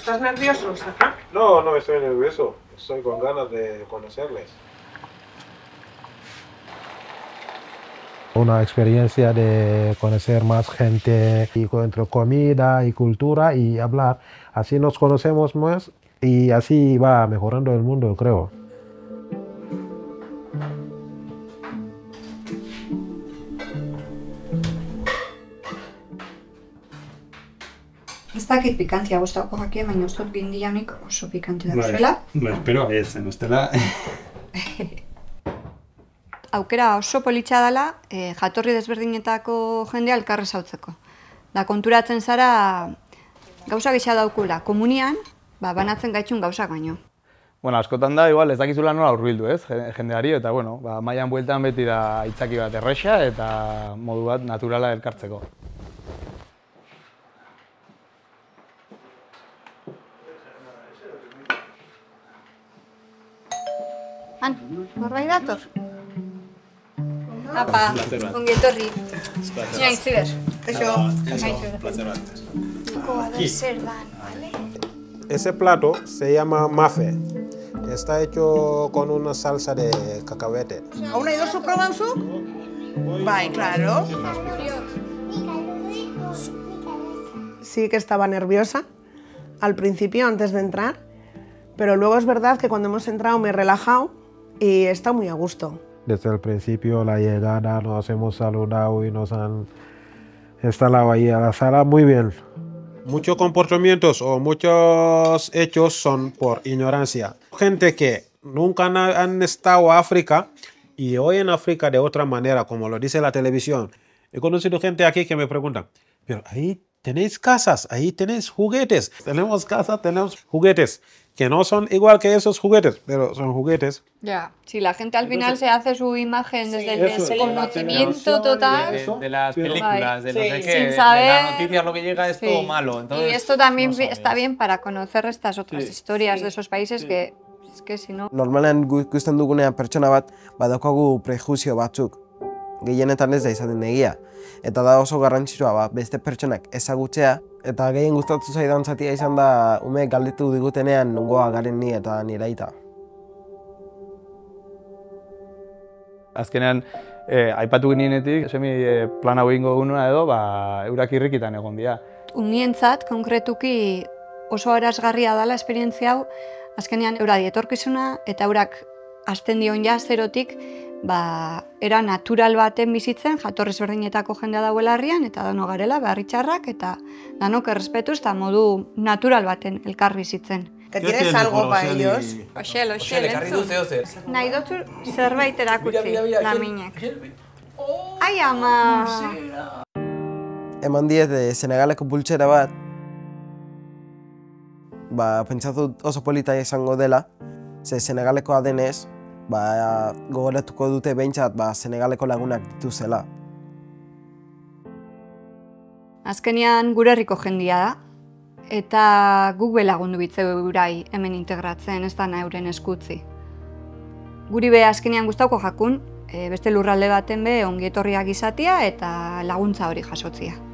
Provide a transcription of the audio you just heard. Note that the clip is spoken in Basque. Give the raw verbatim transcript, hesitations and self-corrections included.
¿Estás nervioso, Mustafa? No, no estoy nervioso. Estoy con ganas de conocerles. Una experiencia de conocer más gente y entre comida y cultura y hablar. Así nos conocemos más y así va mejorando el mundo, creo. Ez dakit pikantia gustatuko jakia, baina uste dut gindianik oso pikantia da zuela. Ba, espero, ez, zen ustela. Aukera oso politxa dela, e, jatorri desberdinetako jendea elkarrez hautzeko. Da konturatzen zara gauza gisa daukula, komunian, ba, banatzen gaitxun gauzak baino. Bueno, askotan da, igual, ez dakizula nola hurbildu, ez, jendeari, eta, bueno, ba, mailan bueltan beti da aitzaki bat erresa eta modu bat naturala elkartzeko. Han, norbait dator? Apa, ongi etorri. Zina itziber. Eso. Ese plato se llama mafe. Está hecho con una salsa de cacahuete. ¿Aún hay dos probauzu? Bai, claro. Sí que estaba nerviosa al principio, antes de entrar, pero luego es verdad que cuando hemos entrado me he relajado y está muy a gusto. Desde el principio, la llegada, nos hemos saludado y nos han instalado ahí a la sala muy bien. Muchos comportamientos o muchos hechos son por ignorancia. Gente que nunca han, han estado en África y hoy en África de otra manera, como lo dice la televisión. He conocido gente aquí que me preguntan, pero ahí tenéis casas, ahí tenéis juguetes. Tenemos casa, tenemos juguetes, que no son igual que esos juguetes, pero son juguetes. Ya, si la gente al final se hace su imagen desde el eso, desconocimiento total. De, de las películas, de no sí, sé qué, sin saber, de las noticias lo que llega es sí. todo malo. Entonces, y esto también no está bien para conocer estas otras sí. historias sí. de esos países sí. que, es que si no... Normalean ikusten dugunean pertsona bat, badaukagu prejuzio batzuk. Gehienetan ez da izaten egia. Eta da oso garrantzitsua ba, beste pertsonak ezagutzea. Eta gehien gustatu zaidan zatia izan da umeek galdetu digutenean nongoa garen ni eta nire aita. Azkenean, eh, aipatu ginenetik, semi eh, plan hau egingo gununa edo, ba, eurak irrikitan egon dira. Umientzat, konkretuki oso arazgarria dela esperientzia hau, azkenean eura dietorkizuna eta eurak hasten dion ja zerotik, ba, era natural baten bizitzen, jatorri ezberdinetako jendea dauela herrian, eta dano garela, beharritxarrak, eta danok errespetuz eta modu natural baten elkar bizitzen. ¿Que tienes algo para ellos? Oxel, oxel, entzun. Nahi dutzu zerbait erakutsi, laminek. Ai, ama! Eman diet e, Senegaleko pultsera bat, ba, pentsatu oso polita izango dela, ze Senegalekoa denez, ba, gogoratuko dute behintzat ba, Senegaleko lagunak dituzela. Azkenean gure herriko jendia da, eta guk belagundu bitzeu eurai hemen integratzen, ez da euren eskutzi. Guri be azkenean gustauko jakun, e, beste lurralde baten be ongietorriak izatea eta laguntza hori jasotzia.